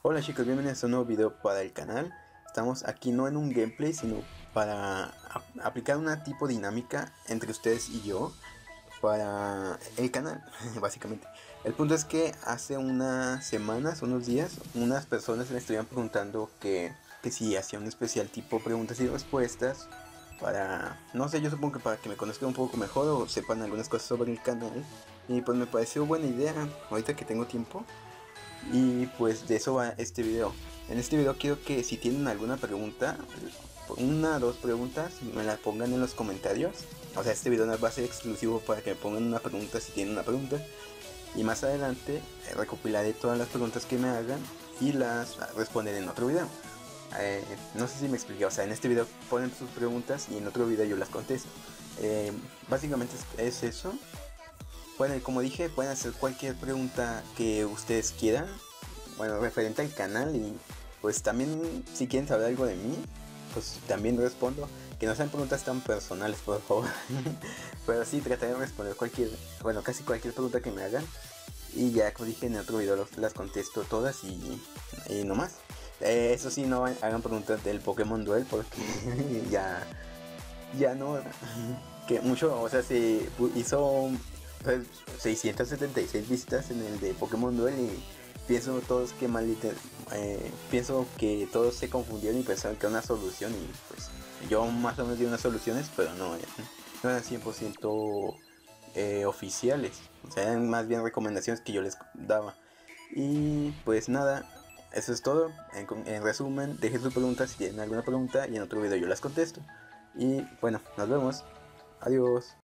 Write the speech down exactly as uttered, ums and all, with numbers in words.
Hola chicos, bienvenidos a un nuevo video para el canal. Estamos aquí no en un gameplay, sino para a- aplicar una tipo dinámica entre ustedes y yo para el canal, básicamente. El punto es que hace unas semanas, unos días, unas personas me estuvieron preguntando que, que si hacía un especial tipo preguntas y respuestas para, no sé, yo supongo que para que me conozcan un poco mejor o sepan algunas cosas sobre el canal. Y pues me pareció buena idea, ahorita que tengo tiempo. Y pues de eso va este video. En este video quiero que si tienen alguna pregunta, una o dos preguntas, me la pongan en los comentarios. O sea, este video no va a ser exclusivo para que me pongan una pregunta si tienen una pregunta. Y más adelante eh, recopilaré todas las preguntas que me hagan y las responderé en otro video. Eh, no sé si me expliqué, o sea, en este video ponen sus preguntas y en otro video yo las contesto. Eh, básicamente es, es eso. Bueno, y como dije, pueden hacer cualquier pregunta que ustedes quieran, bueno, referente al canal y pues también si quieren saber algo de mí, pues también respondo. Que no sean preguntas tan personales, por favor. Pero sí, trataré de responder cualquier, bueno, casi cualquier pregunta que me hagan. Y ya, como dije en otro video, los- las contesto todas y, y no más. Eh, eso sí, no hagan preguntas del Pokémon Duel porque ya, ya no. Que mucho, o sea, se pu- hizo pues, seiscientas setenta y seis visitas en el de Pokémon Duel y pienso todos que maldita, eh, pienso que todos se confundieron y pensaron que era una solución y pues yo más o menos di unas soluciones, pero no, eh, no eran cien por ciento eh, oficiales, o sea, eran más bien recomendaciones que yo les daba. Y pues nada, eso es todo. En, con- en resumen, dejen sus preguntas si tienen alguna pregunta y en otro video yo las contesto. Y bueno, nos vemos. Adiós.